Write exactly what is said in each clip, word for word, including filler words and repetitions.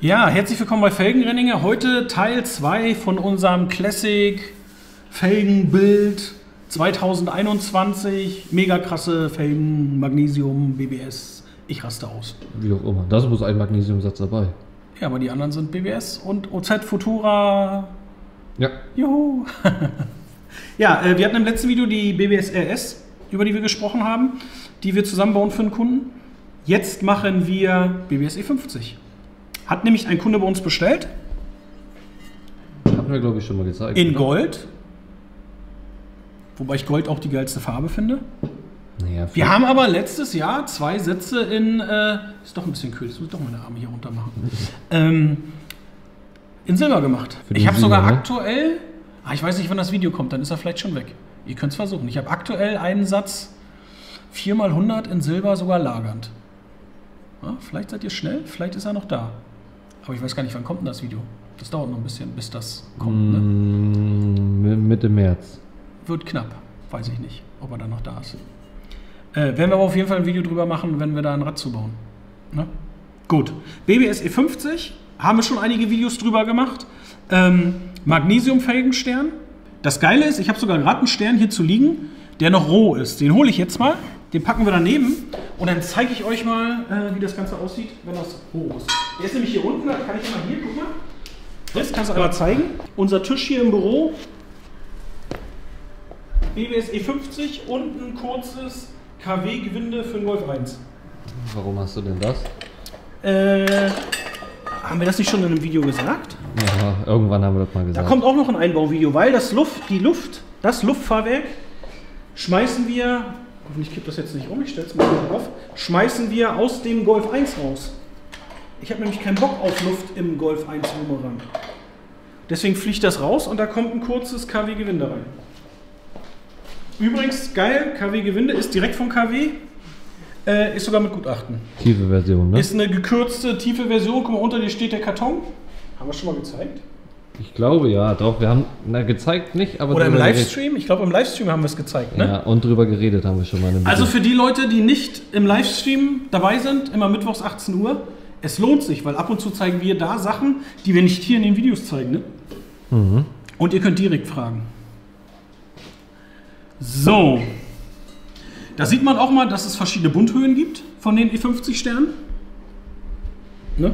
Ja, herzlich willkommen bei Felgenrenninger. Heute Teil zwei von unserem Classic Felgenbild zweitausendeinundzwanzig. Mega krasse Felgen, Magnesium, B B S. Ich raste aus. Wie auch immer. Da ist bloß ein Magnesiumsatz dabei. Ja, aber die anderen sind B B S und O Z Futura. Ja. Juhu. Ja, äh, wir hatten im letzten Video die B B S R S, über die wir gesprochen haben, die wir zusammenbauen für einen Kunden. Jetzt machen wir B B S E fünfzig. Hat nämlich ein Kunde bei uns bestellt. Haben wir, glaube ich, schon mal gezeigt. In oder? Gold. Wobei ich Gold auch die geilste Farbe finde. Naja, wir haben aber letztes Jahr zwei Sätze in... Äh, ist doch ein bisschen kühl, jetzt muss ich doch meine Arme hier runter machen. ähm, in Silber gemacht. Ich habe sogar ne? aktuell... Ah, ich weiß nicht, wann das Video kommt, dann ist er vielleicht schon weg. Ihr könnt es versuchen. Ich habe aktuell einen Satz vier mal hundert in Silber sogar lagernd. Ja, vielleicht seid ihr schnell, vielleicht ist er noch da. Aber ich weiß gar nicht, wann kommt denn das Video? Das dauert noch ein bisschen, bis das kommt. Ne? Mitte März. Wird knapp, weiß ich nicht, ob er dann noch da ist. Äh, werden wir aber auf jeden Fall ein Video drüber machen, wenn wir da ein Rad zubauen. Ne? Gut, B B S E fünfzig, haben wir schon einige Videos drüber gemacht. Ähm, Magnesium-Felgenstern. Das Geile ist, ich habe sogar gerade einen Stern hier zu liegen, der noch roh ist. Den hole ich jetzt mal, den packen wir daneben und dann zeige ich euch mal, äh, wie das Ganze aussieht, wenn das roh ist. Der ist nämlich hier unten, da kann ich mal hier, guck mal. Das kannst du einmal zeigen. Unser Tisch hier im Büro. B B S E fünfzig und ein kurzes K W-Gewinde für den Golf eins. Warum hast du denn das? Äh, haben wir das nicht schon in einem Video gesagt? Ja, irgendwann haben wir das mal gesagt. Da kommt auch noch ein Einbauvideo, weil das Luft, die Luft, das Luftfahrwerk schmeißen wir, hoffentlich kippt das jetzt nicht um, ich stelle es mal drauf, schmeißen wir aus dem Golf eins raus. Ich habe nämlich keinen Bock auf Luft im Golf eins Boomerang. Deswegen fliegt das raus und da kommt ein kurzes K W-Gewinde rein. Übrigens, geil, K W-Gewinde ist direkt vom K W, äh, ist sogar mit Gutachten. Tiefe Version, ne? Ist eine gekürzte, tiefe Version, guck mal, unter dir steht der Karton. Haben wir schon mal gezeigt? Ich glaube ja, doch, wir haben, na, gezeigt nicht, aber... Oder im Livestream? Ich glaube, im Livestream haben wir es gezeigt, ne? Ja, und drüber geredet haben wir schon mal. Also für die Leute, die nicht im Livestream dabei sind, immer mittwochs achtzehn Uhr, es lohnt sich, weil ab und zu zeigen wir da Sachen, die wir nicht hier in den Videos zeigen, ne? Mhm. Und ihr könnt direkt fragen. So. Da sieht man auch mal, dass es verschiedene Bunthöhen gibt von den E fünfzig Sternen. Ne?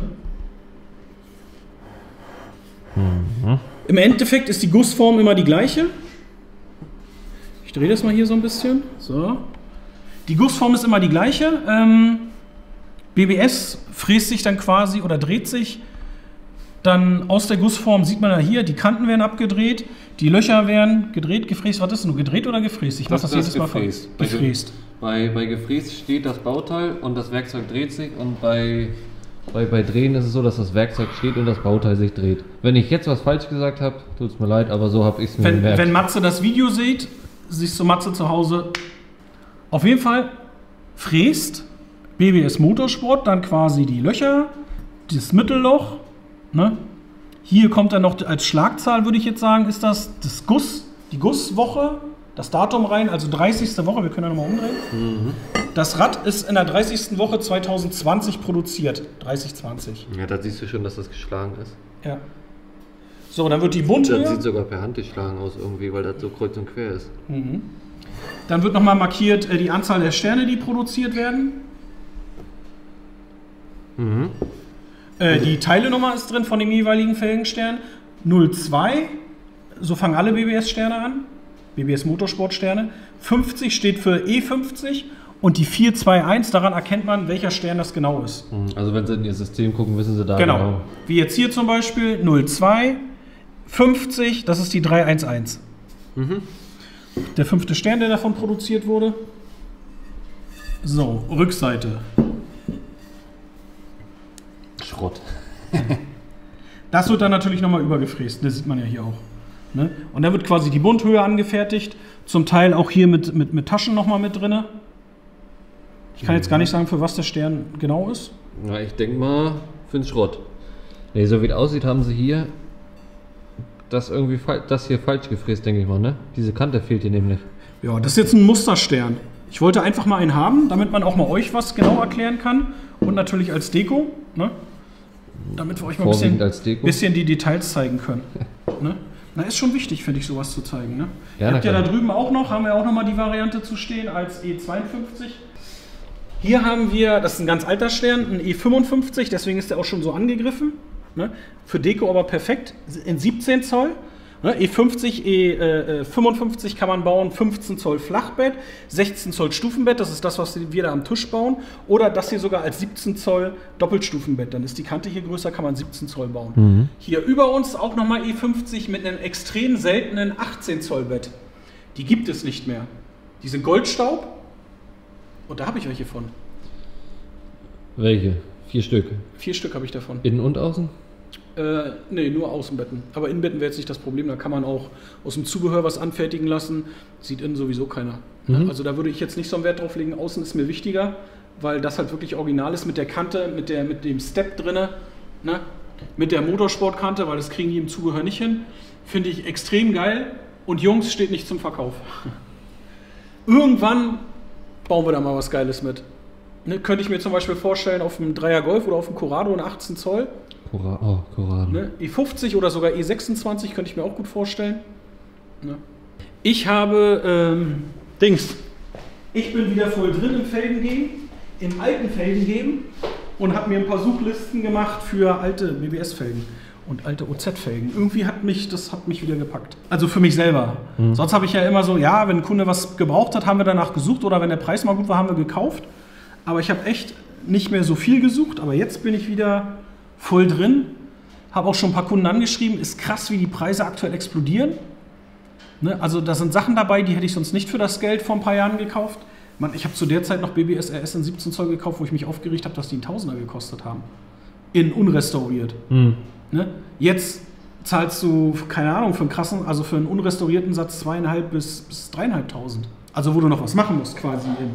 Mhm. Im Endeffekt ist die Gussform immer die gleiche. Ich drehe das mal hier so ein bisschen. So. Die Gussform ist immer die gleiche. Ähm, B B S fräst sich dann quasi oder dreht sich dann aus der Gussform, sieht man ja hier, die Kanten werden abgedreht, die Löcher werden gedreht, gefräst. Was ist denn, gedreht oder gefräst? Ich mache das, das jedes Mal gefräst. Mal gefräst. Bei, bei gefräst steht das Bauteil und das Werkzeug dreht sich und bei, bei, bei Drehen ist es so, dass das Werkzeug steht und das Bauteil sich dreht. Wenn ich jetzt was falsch gesagt habe, tut es mir leid, aber so habe ich es mir wenn, gemerkt. Wenn Matze das Video sieht, siehst du Matze zu Hause. Auf jeden Fall fräst B B S Motorsport dann quasi die Löcher, das Mittelloch. Ne? Hier kommt dann noch als Schlagzahl, würde ich jetzt sagen, ist das, das Guss, die Gusswoche, das Datum rein, also dreißigste Woche, wir können ja nochmal umdrehen. Mhm. Das Rad ist in der dreißigsten Woche zweitausendzwanzig produziert, dreißig zwanzig. Ja, da siehst du schon, dass das geschlagen ist. Ja. So, dann wird die Bunthöhe. Das sieht sogar per Hand geschlagen aus irgendwie, weil das so kreuz und quer ist. Mhm. Dann wird nochmal markiert äh, die Anzahl der Sterne, die produziert werden. Mhm. Äh, die Teilenummer ist drin von dem jeweiligen Felgenstern. null zwei, so fangen alle B B S-Sterne an. B B S Motorsport-Sterne. fünfzig steht für E fünfzig und die vier zwei eins, daran erkennt man, welcher Stern das genau ist. Also wenn Sie in Ihr System gucken, wissen Sie da genau. genau. Wie jetzt hier zum Beispiel null zwei, fünfzig, das ist die drei eins eins. Mhm. Der fünfte Stern, der davon produziert wurde. So, Rückseite. Schrott. Das wird dann natürlich nochmal übergefräst, das sieht man ja hier auch. Ne? Und dann wird quasi die Bunthöhe angefertigt, zum Teil auch hier mit, mit, mit Taschen nochmal mit drin. Ich kann jetzt gar nicht sagen, für was der Stern genau ist. Ja, ich denke mal für den Schrott. Nee, so wie es aussieht, haben sie hier das irgendwie das hier falsch gefräst, denke ich mal, ne? Diese Kante fehlt hier nämlich. Ja, das ist jetzt ein Musterstern. Ich wollte einfach mal einen haben, damit man auch mal euch was genau erklären kann. Und natürlich als Deko, ne? damit wir euch mal ein Vorwiegend bisschen, als Deko. bisschen die Details zeigen können. Ne? Na, ist schon wichtig, finde ich, sowas zu zeigen. Ne? Ja, Ihr na habt ja klar. da drüben auch noch, haben wir auch noch mal die Variante zu stehen als E zweiundfünfzig. Hier haben wir, das ist ein ganz alter Stern, ein E fünfundfünfzig, deswegen ist der auch schon so angegriffen. Ne? Für Deko aber perfekt, in siebzehn Zoll. Ne? E fünfzig, E fünfundfünfzig kann man bauen, fünfzehn Zoll Flachbett, sechzehn Zoll Stufenbett, das ist das, was wir da am Tisch bauen. Oder das hier sogar als siebzehn Zoll Doppelstufenbett, dann ist die Kante hier größer, kann man siebzehn Zoll bauen. Mhm. Hier über uns auch nochmal E fünfzig mit einem extrem seltenen achtzehn Zoll Bett. Die gibt es nicht mehr. Die sind Goldstaub. Und da habe ich welche von. Welche? Vier Stück. Vier Stück habe ich davon. Innen und außen? Äh, nee, nur Außenbetten. Aber Innenbetten wäre jetzt nicht das Problem. Da kann man auch aus dem Zubehör was anfertigen lassen. Sieht innen sowieso keiner. Mhm. Also da würde ich jetzt nicht so einen Wert drauf legen. Außen ist mir wichtiger, weil das halt wirklich original ist mit der Kante, mit, der, mit dem Step drinne, ne? Mit der Motorsportkante, weil das kriegen die im Zubehör nicht hin. Finde ich extrem geil. Und Jungs, steht nicht zum Verkauf. Irgendwann bauen wir da mal was Geiles mit. Ne, könnte ich mir zum Beispiel vorstellen, auf dem Dreier Golf oder auf dem Corrado in achtzehn Zoll. Cora oh, Corrado. Ne, E fünfzig oder sogar E sechsundzwanzig könnte ich mir auch gut vorstellen. Ne. Ich habe, ähm, Dings, ich bin wieder voll drin im Felgengeben, im alten Felgengeben und habe mir ein paar Suchlisten gemacht für alte B B S-Felgen und alte O Z-Felgen. Irgendwie hat mich, das hat mich wieder gepackt. Also für mich selber. Mhm. Sonst habe ich ja immer so, ja, wenn ein Kunde was gebraucht hat, haben wir danach gesucht oder wenn der Preis mal gut war, haben wir gekauft. Aber ich habe echt nicht mehr so viel gesucht, aber jetzt bin ich wieder voll drin. Habe auch schon ein paar Kunden angeschrieben, ist krass, wie die Preise aktuell explodieren. Ne? Also da sind Sachen dabei, die hätte ich sonst nicht für das Geld vor ein paar Jahren gekauft. Man, ich habe zu der Zeit noch B B S R S in siebzehn Zoll gekauft, wo ich mich aufgeregt habe, dass die einen Tausender gekostet haben. In unrestauriert. Mhm. Ne? Jetzt zahlst du, keine Ahnung, für einen krassen, also für einen unrestaurierten Satz zweieinhalb bis, bis dreieinhalbtausend. Also wo du noch was machen musst quasi in,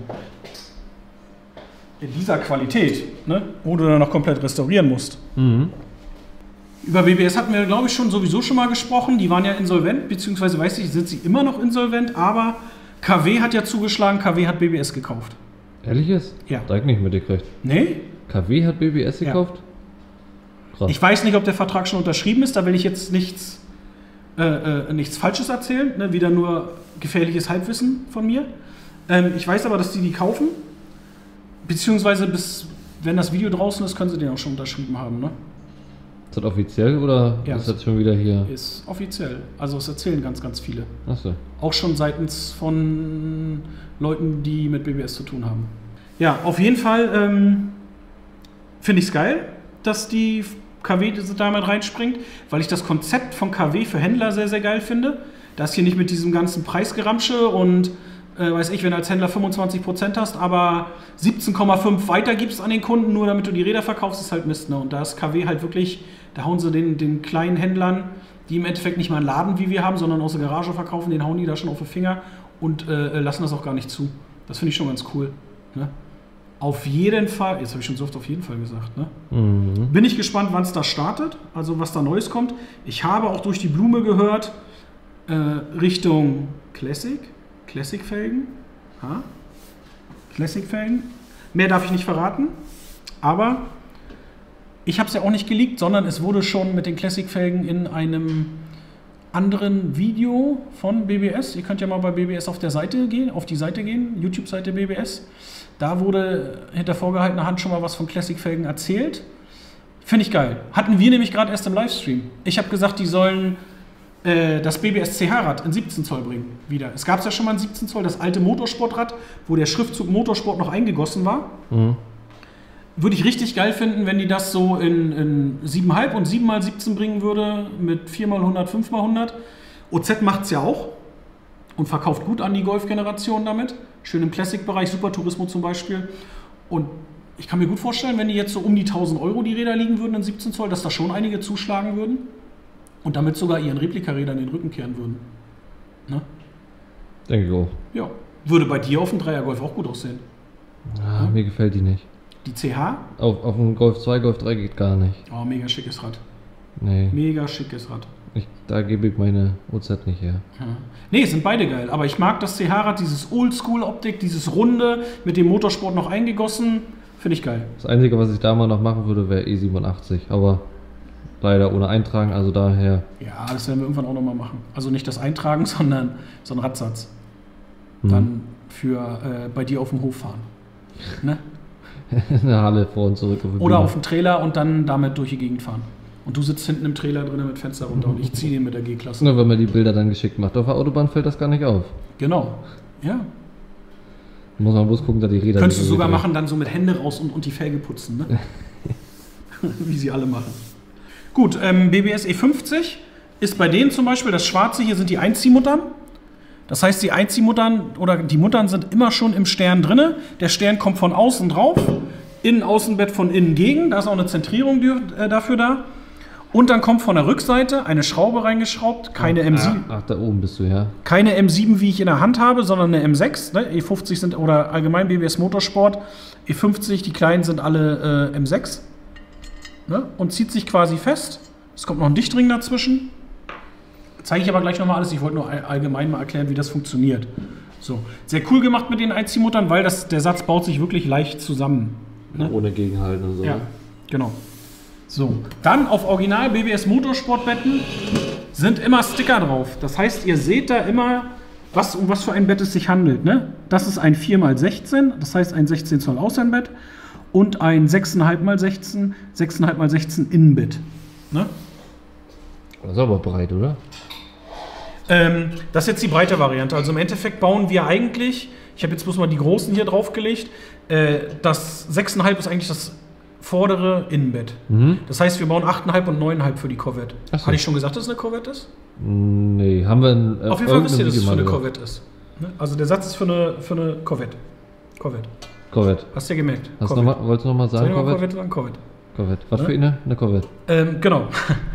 in dieser Qualität, ne? Wo du dann noch komplett restaurieren musst. Mhm. Über B B S hatten wir, glaube ich, schon sowieso schon mal gesprochen. Die waren ja insolvent, beziehungsweise weiß ich, sind sie immer noch insolvent, aber K W hat ja zugeschlagen, K W hat B B S gekauft. Ehrlich ist? Ja. Direkt nicht mitgekriegt. Nee? K W hat B B S Ja. gekauft? Krass. Ich weiß nicht, ob der Vertrag schon unterschrieben ist, da will ich jetzt nichts, äh, äh, nichts Falsches erzählen, ne? Wieder nur gefährliches Halbwissen von mir. Ähm, ich weiß aber, dass die die kaufen, beziehungsweise bis, wenn das Video draußen ist, können sie den auch schon unterschrieben haben. Ne? Ist das offiziell oder Ja. ist das schon wieder hier? Ist offiziell, also es erzählen ganz, ganz viele. Achso. Auch schon seitens von Leuten, die mit B B S zu tun haben. Ja, auf jeden Fall ähm, finde ich es geil, dass die K W da mit reinspringt, weil ich das Konzept von K W für Händler sehr, sehr geil finde. Das hier nicht mit diesem ganzen Preisgeramsche und äh, weiß ich, wenn du als Händler fünfundzwanzig Prozent hast, aber siebzehn Komma fünf weitergibst an den Kunden, nur damit du die Räder verkaufst, ist halt Mist. Ne? Und da ist K W halt wirklich, da hauen sie den, den kleinen Händlern, die im Endeffekt nicht mal einen Laden wie wir haben, sondern aus der Garage verkaufen, den hauen die da schon auf die Finger und äh, lassen das auch gar nicht zu. Das finde ich schon ganz cool. Ne? Auf jeden Fall, jetzt habe ich schon so oft auf jeden Fall gesagt, ne? Mhm. Bin ich gespannt, wann es da startet, also was da Neues kommt. Ich habe auch durch die Blume gehört, äh, Richtung Classic, Classic-Felgen. Ha? Classic-Felgen. Mehr darf ich nicht verraten, aber ich habe es ja auch nicht geleakt, sondern es wurde schon mit den Classic-Felgen in einem anderen Video von B B S. Ihr könnt ja mal bei B B S auf der Seite gehen, auf die Seite gehen, YouTube-Seite B B S. Da wurde hinter vorgehaltener Hand schon mal was von Classic-Felgen erzählt. Finde ich geil. Hatten wir nämlich gerade erst im Livestream. Ich habe gesagt, die sollen äh, das B B S C H-Rad in siebzehn Zoll bringen. Wieder. Es gab es ja schon mal in siebzehn Zoll, das alte Motorsportrad, wo der Schriftzug Motorsport noch eingegossen war. Mhm. Würde ich richtig geil finden, wenn die das so in, in sieben Komma fünf und sieben mal siebzehn bringen würde, mit vier mal hundert, fünf mal hundert. O Z macht es ja auch und verkauft gut an die Golf-Generation damit. Schön im Classic-Bereich, Super Turismo zum Beispiel. Und ich kann mir gut vorstellen, wenn die jetzt so um die tausend Euro die Räder liegen würden in siebzehn Zoll, dass da schon einige zuschlagen würden und damit sogar ihren Replikarädern den Rücken kehren würden. Ne? Denke ich auch. Ja. Würde bei dir auf dem Dreier Golf auch gut aussehen. Ah, ja. Mir gefällt die nicht. Die C H? Auf, auf dem Golf zwei, Golf drei geht gar nicht. Oh, mega schickes Rad. Nee. Mega schickes Rad. Ich, da gebe ich meine O Z nicht her. Ja. Nee, sind beide geil. Aber ich mag das C H-Rad, dieses Oldschool-Optik, dieses Runde, mit dem Motorsport noch eingegossen. Finde ich geil. Das Einzige, was ich da mal noch machen würde, wäre E siebenundachtzig, aber leider ohne Eintragen, also daher. Ja, das werden wir irgendwann auch nochmal machen. Also nicht das Eintragen, sondern so ein Radsatz. Mhm. Dann für äh, bei dir auf dem Hof fahren. Ne? Eine Halle vor und zurück. Auf Oder auf dem Trailer und dann damit durch die Gegend fahren. Und du sitzt hinten im Trailer drin mit Fenster runter und ich ziehe den mit der G-Klasse. Na, wenn man die Bilder dann geschickt macht. Auf der Autobahn fällt das gar nicht auf. Genau, ja. Muss man bloß gucken, dass die Räder... Könntest du sogar machen, dann so mit Hände raus und, und die Felge putzen, ne? Wie sie alle machen. Gut, ähm, B B S E fünfzig ist bei denen zum Beispiel, das Schwarze hier sind die Einziehmuttern. Das heißt, die Einziehmuttern oder die Muttern sind immer schon im Stern drin. Der Stern kommt von außen drauf, Innen-Außenbett von innen gegen. Da ist auch eine Zentrierung äh, dafür da. Und dann kommt von der Rückseite eine Schraube reingeschraubt, keine ach, M sieben. Ach, da oben bist du, ja. Keine M sieben, wie ich in der Hand habe, sondern eine M sechs. Ne? E fünfzig sind, oder allgemein B B S Motorsport, E fünfzig, die kleinen sind alle äh, M sechs. Ne? Und zieht sich quasi fest. Es kommt noch ein Dichtring dazwischen. Zeige ich aber gleich nochmal alles. Ich wollte nur allgemein mal erklären, wie das funktioniert. So. Sehr cool gemacht mit den Einziehmuttern, weil das, der Satz baut sich wirklich leicht zusammen. Ne? Ohne Gegenhalten und so. Ja, genau. So, dann auf Original B B S Motorsportbetten sind immer Sticker drauf. Das heißt, ihr seht da immer, was, um was für ein Bett es sich handelt. Ne? Das ist ein vier mal sechzehn, das heißt ein sechzehn Zoll Außenbett und ein sechs Komma fünf mal sechzehn, sechs Komma fünf mal sechzehn Innenbett. Ne? Das ist aber breit, oder? Ähm, das ist jetzt die breite Variante. Also im Endeffekt bauen wir eigentlich, ich habe jetzt bloß mal die großen hier draufgelegt, äh, das sechs Komma fünf ist eigentlich das vordere Innenbett. Mhm. Das heißt, wir bauen acht Komma fünf und neun Komma fünf für die Corvette. So. Hatte ich schon gesagt, dass es eine Corvette ist? Nee, haben wir ein, äh, Auf jeden Fall wisst ihr, dass es für eine Corvette ist. Also der Satz ist für eine, für eine Corvette. Corvette. Corvette. Hast du ja gemerkt. Hast noch mal, wolltest du nochmal sagen, Corvette? Corvette sagen? Corvette. Corvette. Was ja? für eine? Eine Corvette. Ähm, genau.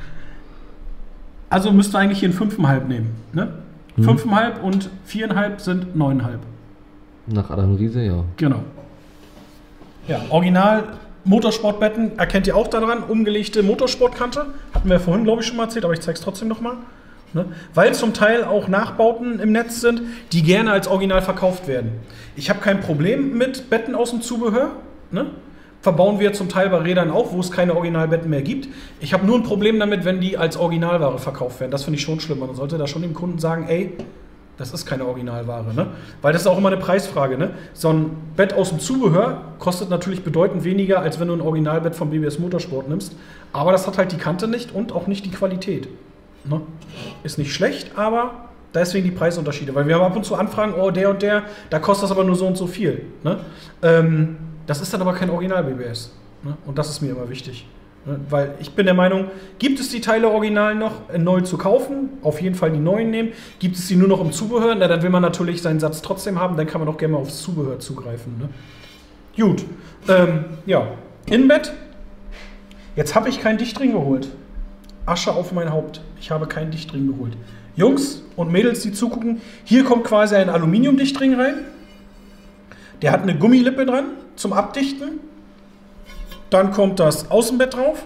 Also müsst ihr eigentlich hier ein fünf Komma fünf nehmen. Ne? Mhm. fünf Komma fünf und vier Komma fünf sind neun Komma fünf. Nach Adam Riese, ja. Genau. Ja, original Motorsportbetten erkennt ihr auch daran. Umgelegte Motorsportkante. Hatten wir vorhin, glaube ich, schon mal erzählt, aber ich zeige es trotzdem nochmal. Ne? Weil zum Teil auch Nachbauten im Netz sind, die gerne als Original verkauft werden. Ich habe kein Problem mit Betten aus dem Zubehör. Ne? Verbauen wir zum Teil bei Rädern auch, wo es keine Originalbetten mehr gibt. Ich habe nur ein Problem damit, wenn die als Originalware verkauft werden. Das finde ich schon schlimm. Man sollte da schon dem Kunden sagen, ey, das ist keine Originalware. Ne? Weil das ist auch immer eine Preisfrage. Ne? So ein Bett aus dem Zubehör kostet natürlich bedeutend weniger, als wenn du ein Originalbett vom B B S Motorsport nimmst. Aber das hat halt die Kante nicht und auch nicht die Qualität. Ne? Ist nicht schlecht, aber deswegen die Preisunterschiede. Weil wir haben ab und zu Anfragen, oh, der und der, da kostet das aber nur so und so viel. Ne? Ähm, das ist dann aber kein Original-B B S. Ne? Und das ist mir immer wichtig. Ne? Weil ich bin der Meinung, gibt es die Teile original noch neu zu kaufen? Auf jeden Fall die neuen nehmen. Gibt es die nur noch im Zubehör? Na, dann will man natürlich seinen Satz trotzdem haben. Dann kann man auch gerne mal aufs Zubehör zugreifen. Ne? Gut. Ähm, ja. Innenbett. Jetzt habe ich keinen Dichtring geholt. Asche auf mein Haupt. Ich habe keinen Dichtring geholt. Jungs und Mädels, die zugucken, hier kommt quasi ein Aluminiumdichtring rein. Der hat eine Gummilippe dran zum Abdichten. Dann kommt das Außenbett drauf.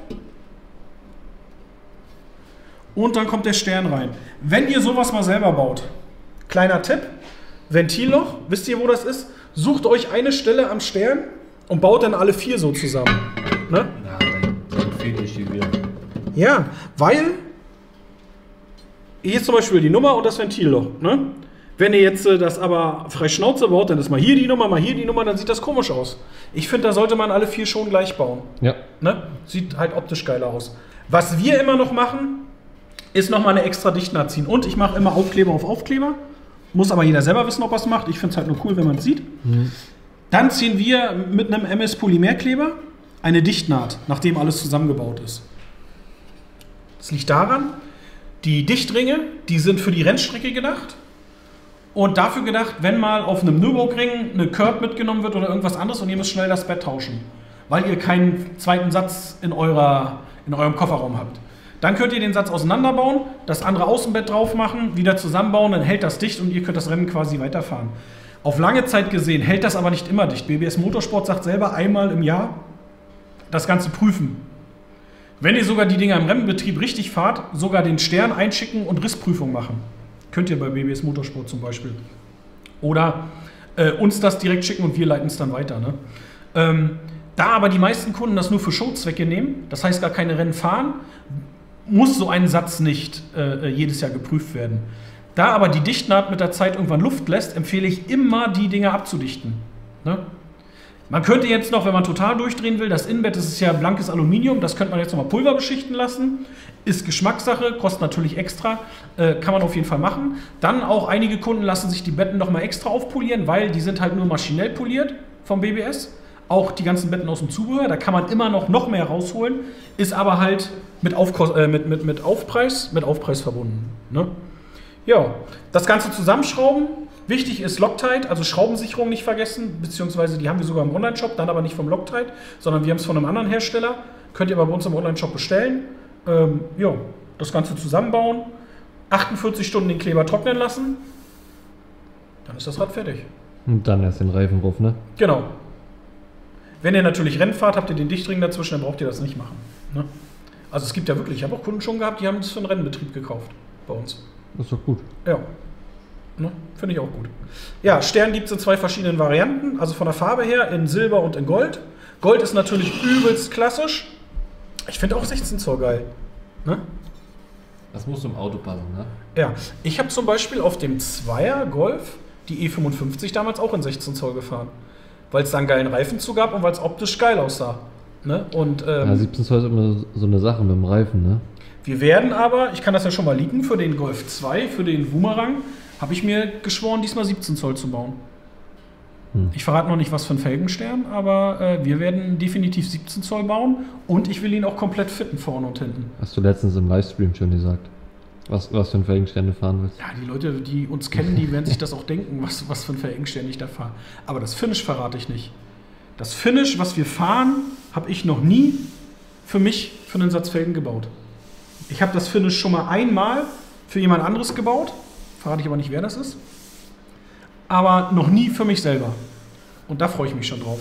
Und dann kommt der Stern rein. Wenn ihr sowas mal selber baut, kleiner Tipp, Ventilloch, wisst ihr, wo das ist? Sucht euch eine Stelle am Stern und baut dann alle vier so zusammen. Ne? Ja, dann, dann fehlt euch die wieder. Ja, weil hier ist zum Beispiel die Nummer und das Ventilloch. Ne? Wenn ihr jetzt äh, das aber frei Schnauze baut, dann ist mal hier die Nummer, mal hier die Nummer, dann sieht das komisch aus. Ich finde, da sollte man alle vier schon gleich bauen. Ja. Ne? Sieht halt optisch geiler aus. Was wir immer noch machen, ist nochmal eine extra Dichtnaht ziehen. Und ich mache immer Aufkleber auf Aufkleber. Muss aber jeder selber wissen, ob er es macht. Ich finde es halt nur cool, wenn man es sieht. Mhm. Dann ziehen wir mit einem M S Polymerkleber eine Dichtnaht, nachdem alles zusammengebaut ist. Das liegt daran, die Dichtringe, die sind für die Rennstrecke gedacht und dafür gedacht, wenn mal auf einem Nürburgring eine Curb mitgenommen wird oder irgendwas anderes und ihr müsst schnell das Bett tauschen, weil ihr keinen zweiten Satz in, eurer, in eurem Kofferraum habt. Dann könnt ihr den Satz auseinanderbauen, das andere Außenbett drauf machen, wieder zusammenbauen, dann hält das dicht und ihr könnt das Rennen quasi weiterfahren. Auf lange Zeit gesehen hält das aber nicht immer dicht. B B S Motorsport sagt selber einmal im Jahr das Ganze prüfen. Wenn ihr sogar die Dinger im Rennbetrieb richtig fahrt, sogar den Stern einschicken und Rissprüfung machen. Könnt ihr bei B B S Motorsport zum Beispiel. Oder äh, uns das direkt schicken und wir leiten es dann weiter. Ne? Ähm, Da aber die meisten Kunden das nur für Showzwecke nehmen, das heißt gar keine Rennen fahren, muss so ein Satz nicht äh, jedes Jahr geprüft werden. Da aber die Dichtnaht mit der Zeit irgendwann Luft lässt, empfehle ich immer, die Dinger abzudichten. Ne? Man könnte jetzt noch, wenn man total durchdrehen will, das Innenbett, das ist ja blankes Aluminium, das könnte man jetzt nochmal Pulver beschichten lassen. Ist Geschmackssache, kostet natürlich extra, äh, kann man auf jeden Fall machen. Dann auch einige Kunden lassen sich die Betten nochmal extra aufpolieren, weil die sind halt nur maschinell poliert vom B B S. Auch die ganzen Betten aus dem Zubehör, da kann man immer noch, noch mehr rausholen, ist aber halt mit, Aufkos äh, mit, mit, mit, Aufpreis, mit Aufpreis verbunden. Ne? Ja, das Ganze zusammenschrauben. Wichtig ist Loctite, also Schraubensicherung nicht vergessen, beziehungsweise die haben wir sogar im Online-Shop, dann aber nicht vom Loctite, sondern wir haben es von einem anderen Hersteller. Könnt ihr aber bei uns im Online-Shop bestellen. Ähm, ja, das Ganze zusammenbauen, achtundvierzig Stunden den Kleber trocknen lassen, dann ist das Rad fertig. Und dann erst den Reifen drauf, ne? Genau. Wenn ihr natürlich Rennen fahrt, habt ihr den Dichtring dazwischen, dann braucht ihr das nicht machen. Ne? Also es gibt ja wirklich, ich habe auch Kunden schon gehabt, die haben das für einen Rennbetrieb gekauft bei uns. Das ist doch gut. Ja. Ne? Finde ich auch gut. Ja, Stern gibt es in zwei verschiedenen Varianten, also von der Farbe her in Silber und in Gold. Gold ist natürlich übelst klassisch. Ich finde auch sechzehn Zoll geil. Ne? Das muss zum Auto passen, ne? Ja, ich habe zum Beispiel auf dem Zweier Golf die E fünfundfünfzig damals auch in sechzehn Zoll gefahren. Weil es da einen geilen Reifenzug gab und weil es optisch geil aussah. Ne? Und, ähm, ja, siebzehn Zoll ist immer so eine Sache mit dem Reifen, ne? Wir werden aber, ich kann das ja schon mal leaken, für den Golf zwei, für den Boomerang, habe ich mir geschworen, diesmal siebzehn Zoll zu bauen. Hm. Ich verrate noch nicht, was für ein Felgenstern, aber äh, wir werden definitiv siebzehn Zoll bauen und ich will ihn auch komplett fitten, vorne und hinten. Hast du letztens im Livestream schon gesagt, was, was für ein Felgenstern du fahren willst? Ja, die Leute, die uns kennen, die werden sich das auch denken, was, was für ein Felgenstern ich da fahre. Aber das Finish verrate ich nicht. Das Finish, was wir fahren, habe ich noch nie für mich für einen Satz Felgen gebaut. Ich habe das Finish schon mal einmal für jemand anderes gebaut, verrate ich aber nicht, wer das ist, aber noch nie für mich selber. Und da freue ich mich schon drauf.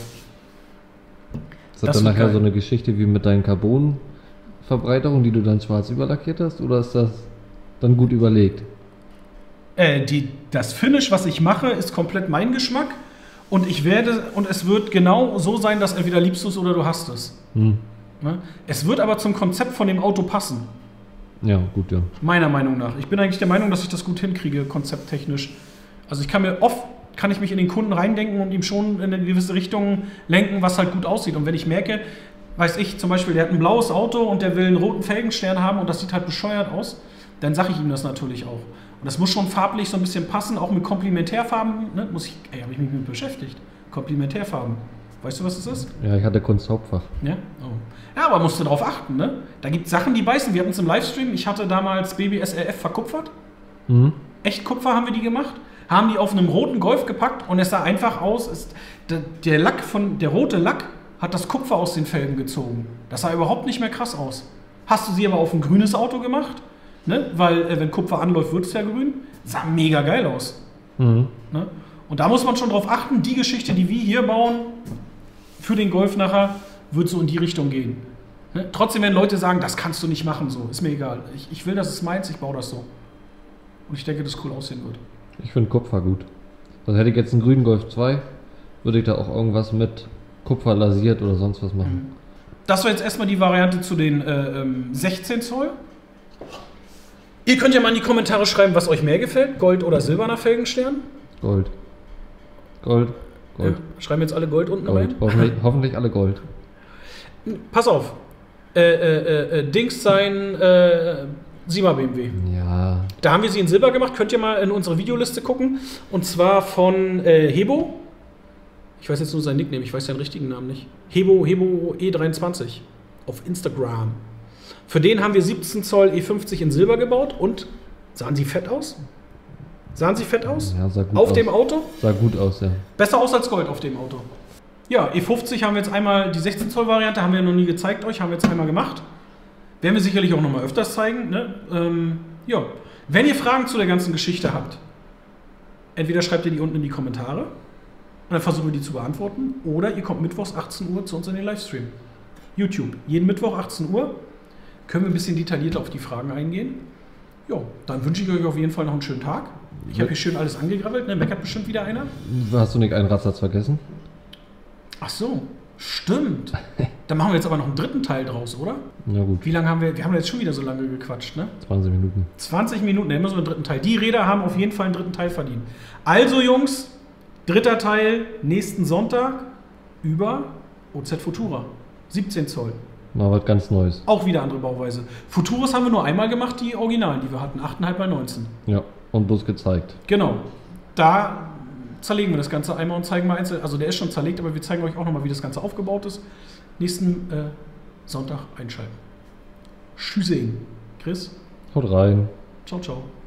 Ist das, das dann nachher geil. So eine Geschichte wie mit deinen Carbon-Verbreiterungen, die du dann schwarz überlackiert hast, oder ist das dann gut überlegt? Äh, die, das Finish, was ich mache, ist komplett mein Geschmack und ich werde, und es wird genau so sein, dass entweder liebst du es oder du hast es. Hm. Ne? Es wird aber zum Konzept von dem Auto passen. Ja, gut, ja. Meiner Meinung nach. Ich bin eigentlich der Meinung, dass ich das gut hinkriege, konzepttechnisch. Also ich kann mir oft, kann ich mich in den Kunden reindenken und ihm schon in eine gewisse Richtung lenken, was halt gut aussieht. Und wenn ich merke, weiß ich zum Beispiel, der hat ein blaues Auto und der will einen roten Felgenstern haben und das sieht halt bescheuert aus, dann sage ich ihm das natürlich auch. Und das muss schon farblich so ein bisschen passen, auch mit Komplementärfarben. Ne? Muss ich, ey, habe ich mich mit beschäftigt. Komplementärfarben. Weißt du, was das ist? Ja, ich hatte Kunsthauptfach. Ja? Oh. Ja, aber musst du drauf achten, ne? Da gibt es Sachen, die beißen. Wir hatten es im Livestream. Ich hatte damals B B S R F verkupfert. Mhm. Echt Kupfer haben wir die gemacht. Haben die auf einem roten Golf gepackt und es sah einfach aus, ist, der, der Lack von, der rote Lack hat das Kupfer aus den Felgen gezogen. Das sah überhaupt nicht mehr krass aus. Hast du sie aber auf ein grünes Auto gemacht, ne? Weil äh, wenn Kupfer anläuft, wird es ja grün. Sah mega geil aus. Mhm. Ne? Und da muss man schon drauf achten, die Geschichte, die wir hier bauen, für den Golf nachher, wird so in die Richtung gehen. Ne? Trotzdem werden Leute sagen, das kannst du nicht machen, so. Ist mir egal. Ich, ich will, dass es meins, ich baue das so. Und ich denke, dass es cool aussehen wird. Ich finde Kupfer gut. Also hätte ich jetzt einen grünen Golf zwei, würde ich da auch irgendwas mit Kupfer lasiert oder sonst was machen. Das war jetzt erstmal die Variante zu den äh, sechzehn Zoll. Ihr könnt ja mal in die Kommentare schreiben, was euch mehr gefällt. Gold oder silberner Felgenstern? Gold. Gold. Gold. Ja, schreiben jetzt alle Gold unten Gold. rein? Hoffentlich, hoffentlich alle Gold. Pass auf. Äh, äh, äh, Dings sein äh, Siemer B M W. Ja. Da haben wir sie in Silber gemacht. Könnt ihr mal in unsere Videoliste gucken. Und zwar von äh, Hebo. Ich weiß jetzt nur seinen Nickname, ich weiß seinen richtigen Namen nicht. Hebo, Hebo E dreiundzwanzig auf Instagram. Für den haben wir siebzehn Zoll E fünfzig in Silber gebaut und sahen sie fett aus? Sahen sie fett aus? Ja, sah gut auf aus. dem Auto? Sah gut aus, ja. Besser aus als Gold auf dem Auto. Ja, E fünfzig haben wir jetzt einmal, die sechzehn Zoll Variante haben wir noch nie gezeigt euch, haben wir jetzt einmal gemacht. Werden wir sicherlich auch noch mal öfters zeigen. Ne? Ähm, ja. Wenn ihr Fragen zu der ganzen Geschichte habt, entweder schreibt ihr die unten in die Kommentare und dann versuchen wir die zu beantworten, oder ihr kommt mittwochs achtzehn Uhr zu uns in den Livestream. YouTube. Jeden Mittwoch achtzehn Uhr können wir ein bisschen detaillierter auf die Fragen eingehen. Ja, dann wünsche ich euch auf jeden Fall noch einen schönen Tag. Ich habe hier schön alles angegrabbelt, ne? Meckert bestimmt wieder einer. Hast du nicht einen Radsatz vergessen? Ach so, Stimmt. Dann machen wir jetzt aber noch einen dritten Teil draus, oder? Na gut, Wie lange haben wir, wir haben jetzt schon wieder so lange gequatscht, ne? zwanzig Minuten. zwanzig Minuten, dann müssen wir einen dritten Teil. Die Räder haben auf jeden Fall einen dritten Teil verdient. Also Jungs, dritter Teil nächsten Sonntag über O Z Futura. siebzehn Zoll. Mal was ganz Neues. Auch wieder andere Bauweise. Futuros haben wir nur einmal gemacht, die Originalen, die wir hatten. acht Komma fünf mal neunzehn. Ja, und bloß gezeigt. Genau. Da zerlegen wir das Ganze einmal und zeigen mal einzeln. Also der ist schon zerlegt, aber wir zeigen euch auch nochmal, wie das Ganze aufgebaut ist. Nächsten äh, Sonntag einschalten. Tschüssing. Chris. Haut rein. Ciao, ciao.